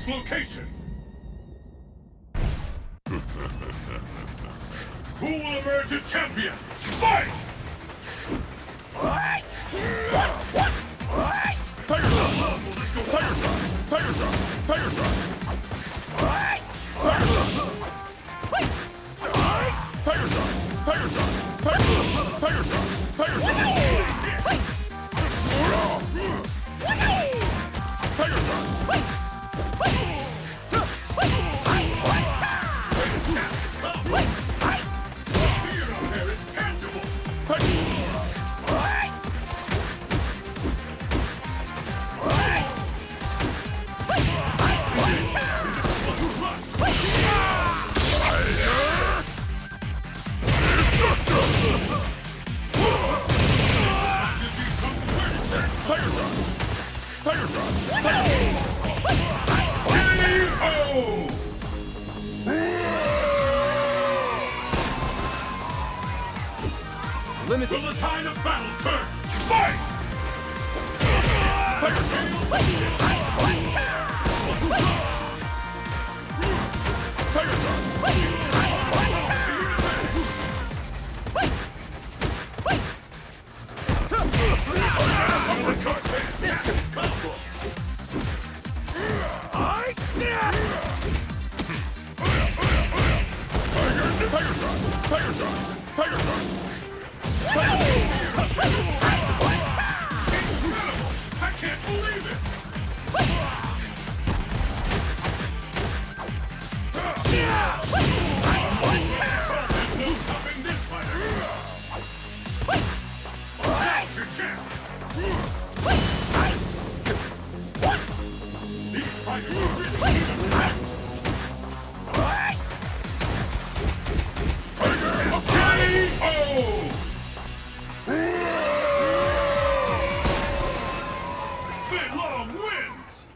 this location! Who will emerge a champion? Fight! Tiger Drop! Tiger Drop! Tiger Drop! Tiger Drop! Tiger Drop! Tiger Drop! Tiger Drop! Tiger Drop! Tiger Drop! Tiger Drop! Tiger Drop! Tiger Drop! Limited. Will the tide of battle turn? Fight! Tiger Tail! Tiger Drop! Tiger Drop! Tiger Drop! Tiger Drop! Incredible! I can't believe it! There's no stopping this fighter! Now's your chance! These fighters are really even match! Tiger KO! Fei-long wins!